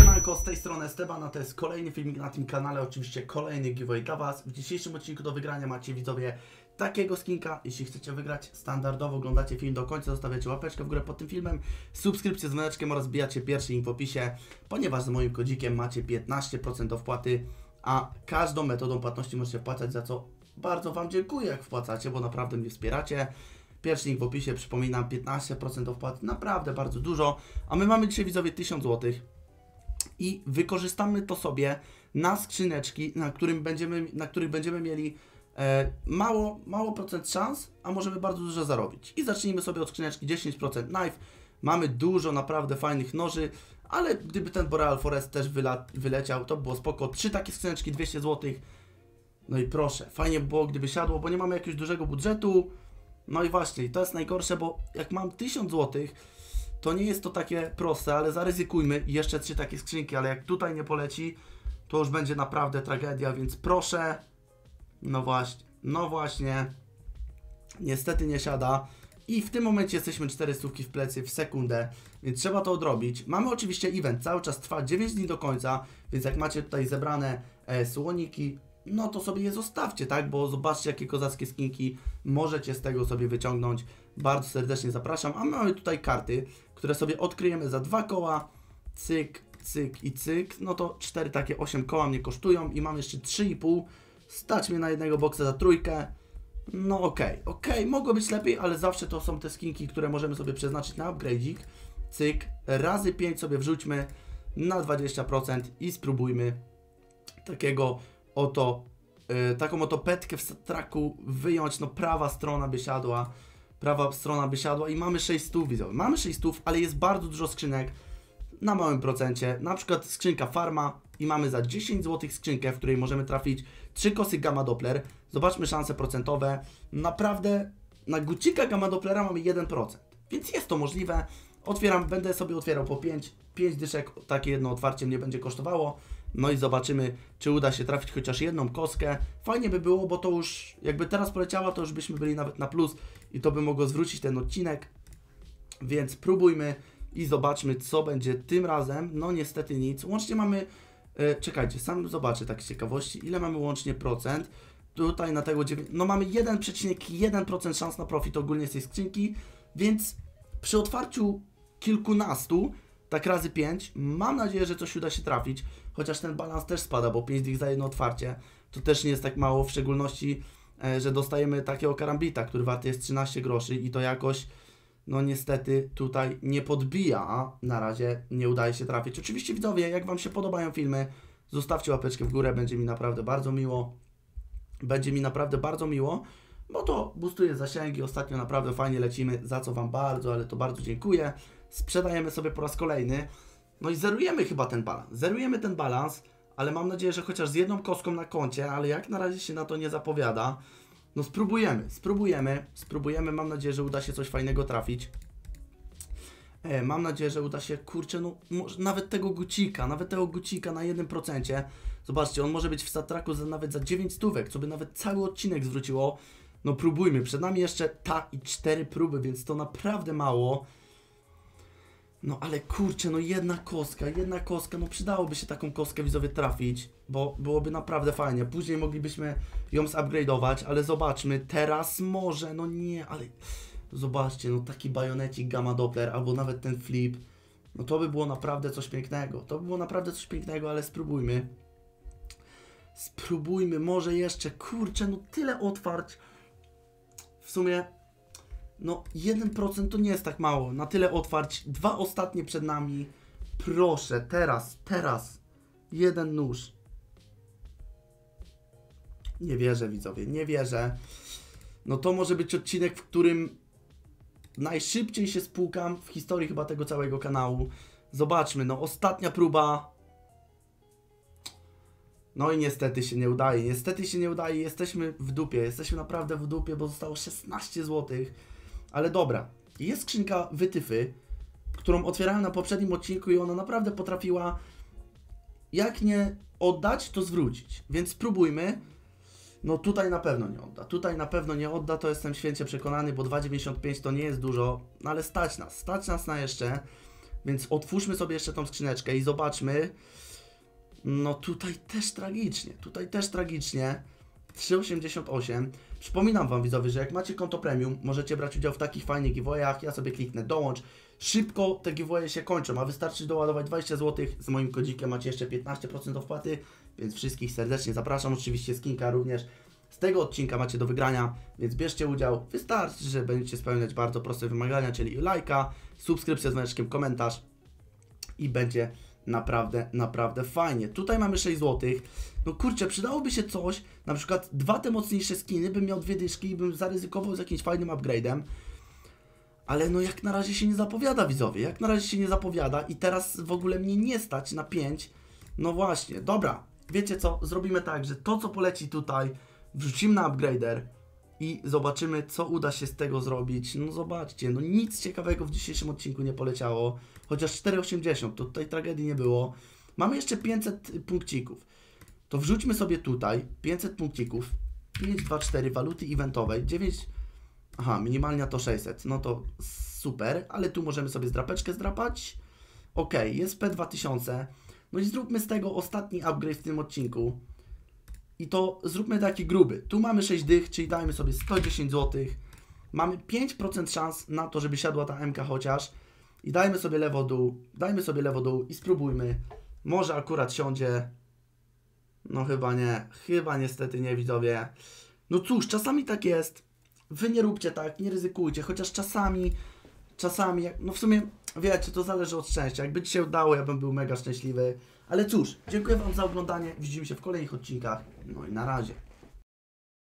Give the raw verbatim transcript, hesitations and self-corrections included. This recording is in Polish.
Siemanko, z tej strony Esteban, a to jest kolejny filmik na tym kanale, oczywiście kolejny giveaway dla Was. W dzisiejszym odcinku do wygrania macie, widzowie, takiego skinka. Jeśli chcecie wygrać, standardowo oglądacie film do końca, zostawiacie łapeczkę w górę pod tym filmem, subskrypcję z dzwoneczkiem oraz wbijacie pierwszy link w opisie, ponieważ z moim kodzikiem macie piętnaście procent do wpłaty, a każdą metodą płatności możecie wpłacać, za co bardzo Wam dziękuję, jak wpłacacie, bo naprawdę mnie wspieracie. Pierwszy link w opisie, przypominam, piętnaście procent do wpłaty, naprawdę bardzo dużo, a my mamy dzisiaj, widzowie, tysiąc złotych. I wykorzystamy to sobie na skrzyneczki, na, którym będziemy, na których będziemy mieli e, mało, mało procent szans, a możemy bardzo dużo zarobić. I zacznijmy sobie od skrzyneczki dziesięć procent knife. Mamy dużo naprawdę fajnych noży, ale gdyby ten Boreal Forest też wyla, wyleciał, to było spoko. Trzy takie skrzyneczki, dwieście złotych. No i proszę, fajnie by było, gdyby siadło, bo nie mamy jakiegoś dużego budżetu. No i właśnie, to jest najgorsze, bo jak mam tysiąc złotych, to nie jest to takie proste, ale zaryzykujmy i jeszcze trzy takie skrzynki, ale jak tutaj nie poleci, to już będzie naprawdę tragedia, więc proszę. No właśnie, no właśnie, niestety nie siada i w tym momencie jesteśmy cztery stówki w plecy w sekundę, więc trzeba to odrobić. Mamy oczywiście event, cały czas trwa dziewięć dni do końca, więc jak macie tutaj zebrane e, słoniki, no to sobie je zostawcie, tak, bo zobaczcie, jakie kozackie skinki możecie z tego sobie wyciągnąć. Bardzo serdecznie zapraszam, a mamy tutaj karty, które sobie odkryjemy za dwa koła, cyk, cyk i cyk, no to cztery takie osiem koła mnie kosztują i mam jeszcze trzy i pół, stać mnie na jednego boksa za trójkę. No okej, okay, okej, okay, mogło być lepiej, ale zawsze to są te skinki, które możemy sobie przeznaczyć na upgrade'ik, cyk, razy pięć sobie wrzućmy na dwadzieścia procent i spróbujmy takiego oto, yy, taką oto petkę w traku wyjąć. No prawa strona by siadła, prawa strona by siadła i mamy sześć stów, widzowie, mamy sześć stów, ale jest bardzo dużo skrzynek na małym procencie, na przykład skrzynka farma i mamy za dziesięć złotych skrzynkę, w której możemy trafić trzy kosy Gamma Doppler. Zobaczmy szanse procentowe, naprawdę na gucika Gamma Dopplera mamy jeden procent, więc jest to możliwe. Otwieram, będę sobie otwierał po pięć, pięć dyszek, takie jedno otwarcie mnie będzie kosztowało. No i zobaczymy, czy uda się trafić chociaż jedną kostkę. Fajnie by było, bo to już, jakby teraz poleciała, to już byśmy byli nawet na plus i to by mogło zwrócić ten odcinek. Więc próbujmy i zobaczmy, co będzie tym razem. No niestety nic. Łącznie mamy, e, czekajcie, sam zobaczę tak z ciekawości, ile mamy łącznie procent. Tutaj na tego dziewięć, no mamy jeden przecinek jeden procent szans na profit ogólnie z tej skrzynki, więc przy otwarciu kilkunastu, tak razy pięć, mam nadzieję, że coś uda się trafić, chociaż ten balans też spada, bo pięć dych za jedno otwarcie, to też nie jest tak mało, w szczególności, e, że dostajemy takiego karambita, który warty jest trzynaście groszy i to jakoś, no niestety tutaj nie podbija, a na razie nie udaje się trafić. Oczywiście, widzowie, jak Wam się podobają filmy, zostawcie łapeczkę w górę, będzie mi naprawdę bardzo miło, będzie mi naprawdę bardzo miło, bo to boostuje zasięgi, ostatnio naprawdę fajnie lecimy, za co Wam bardzo, ale to bardzo dziękuję. Sprzedajemy sobie po raz kolejny, no i zerujemy chyba ten balans, zerujemy ten balans, ale mam nadzieję, że chociaż z jedną kostką na koncie, ale jak na razie się na to nie zapowiada, no spróbujemy, spróbujemy, spróbujemy, mam nadzieję, że uda się coś fajnego trafić. E, mam nadzieję, że uda się, kurczę, no może nawet tego gucika, nawet tego gucika na jednym procencie, zobaczcie, on może być w statraku za, nawet za dziewięć stówek, co by nawet cały odcinek zwróciło. No próbujmy, przed nami jeszcze ta i cztery próby, więc to naprawdę mało. No ale kurczę, no jedna kostka, jedna kostka, no przydałoby się taką kostkę, widzowie, trafić, bo byłoby naprawdę fajnie. Później moglibyśmy ją zupgrade'ować, ale zobaczmy, teraz może, no nie, ale zobaczcie, no taki bajonecik Gamma Doppler, albo nawet ten flip, no to by było naprawdę coś pięknego, to by było naprawdę coś pięknego, ale spróbujmy. Spróbujmy, może jeszcze, kurczę, no tyle otwarć, w sumie... No jeden procent to nie jest tak mało, na tyle otwarć, dwa ostatnie przed nami, proszę, teraz, teraz, jeden nóż. Nie wierzę, widzowie, nie wierzę. No to może być odcinek, w którym najszybciej się spłukam w historii chyba tego całego kanału. Zobaczmy, no ostatnia próba. No i niestety się nie udaje, niestety się nie udaje, jesteśmy w dupie, jesteśmy naprawdę w dupie, bo zostało szesnaście złotych. Ale dobra, jest skrzynka wytyfy, którą otwierałem na poprzednim odcinku i ona naprawdę potrafiła, jak nie oddać, to zwrócić. Więc spróbujmy. No tutaj na pewno nie odda, tutaj na pewno nie odda, to jestem święcie przekonany, bo dwa dziewięćdziesiąt pięć to nie jest dużo, no ale stać nas, stać nas na jeszcze Więc otwórzmy sobie jeszcze tą skrzyneczkę i zobaczmy. No tutaj też tragicznie, tutaj też tragicznie. trzy osiemdziesiąt osiem. Przypominam wam widzowie, że jak macie konto premium, możecie brać udział w takich fajnych giveawayach. Ja sobie kliknę dołącz. Szybko te giveawaye się kończą, a wystarczy doładować dwadzieścia złotych. Z moim kodzikiem macie jeszcze piętnaście procent wpłaty, więc wszystkich serdecznie zapraszam. Oczywiście skinka również z tego odcinka macie do wygrania, więc bierzcie udział. Wystarczy, że będziecie spełniać bardzo proste wymagania, czyli lajka, subskrypcja z dzwoneczkiem, komentarz i będzie naprawdę, naprawdę fajnie. Tutaj mamy sześć złotych. No kurczę, przydałoby się coś, na przykład dwa te mocniejsze skiny, bym miał dwie dyszki i bym zaryzykował z jakimś fajnym upgrade'em. Ale no jak na razie się nie zapowiada, widzowie, jak na razie się nie zapowiada i teraz w ogóle mnie nie stać na pięć. No właśnie, dobra, wiecie co, zrobimy tak, że to co poleci tutaj wrzucimy na upgrader i zobaczymy co uda się z tego zrobić. No zobaczcie, no nic ciekawego w dzisiejszym odcinku nie poleciało, chociaż cztery osiemdziesiąt, to tutaj tragedii nie było. Mamy jeszcze pięćset punkcików, to wrzućmy sobie tutaj pięćset punkcików, pięć, dwa, cztery waluty eventowej, dziewięć. Aha, minimalnia to sześćset, no to super, ale tu możemy sobie zdrapeczkę zdrapać. Ok, jest P dwa tysiące. No i zróbmy z tego ostatni upgrade w tym odcinku. I to zróbmy taki gruby. Tu mamy sześć dych, czyli dajmy sobie sto dziesięć złotych. Mamy pięć procent szans na to, żeby siadła ta M K chociaż. I dajmy sobie lewo dół, dajmy sobie lewo dół i spróbujmy. Może akurat siądzie. No chyba nie, chyba niestety nie, widzowie. No cóż, czasami tak jest. Wy nie róbcie tak, nie ryzykujcie, chociaż czasami, czasami, no w sumie, wiecie, to zależy od szczęścia. Jakby ci się udało, ja bym był mega szczęśliwy. Ale cóż, dziękuję wam za oglądanie, widzimy się w kolejnych odcinkach, no i na razie.